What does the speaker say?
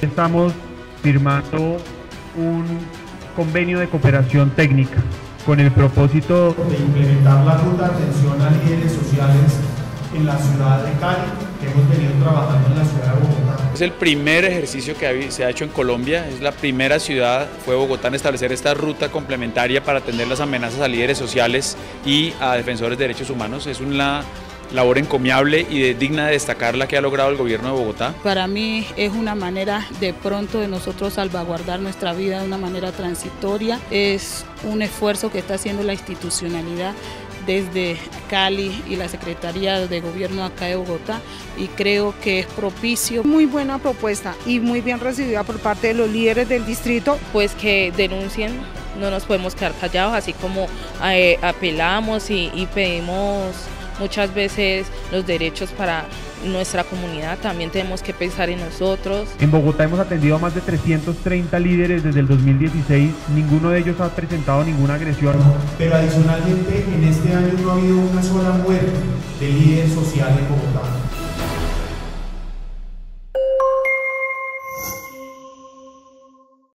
estamos firmando un convenio de cooperación técnica con el propósito de implementar la ruta de atención a líderes sociales en la ciudad de Cali, que hemos venido trabajando en la ciudad de Bogotá. Es el primer ejercicio que se ha hecho en Colombia, es la primera ciudad, fue Bogotá, en establecer esta ruta complementaria para atender las amenazas a líderes sociales y a defensores de derechos humanos. Es una labor encomiable y digna de destacar la que ha logrado el gobierno de Bogotá. Para mí es una manera de pronto de nosotros salvaguardar nuestra vida de una manera transitoria. Es un esfuerzo que está haciendo la institucionalidad desde Cali y la Secretaría de Gobierno acá de Bogotá, y creo que es propicio. Muy buena propuesta y muy bien recibida por parte de los líderes del distrito. Pues que denuncien, no nos podemos quedar callados, así como apelamos y pedimos muchas veces los derechos para nuestra comunidad, también tenemos que pensar en nosotros. En Bogotá hemos atendido a más de 330 líderes desde el 2016, ninguno de ellos ha presentado ninguna agresión. Pero adicionalmente en este año no ha habido una sola muerte de líder social en Bogotá.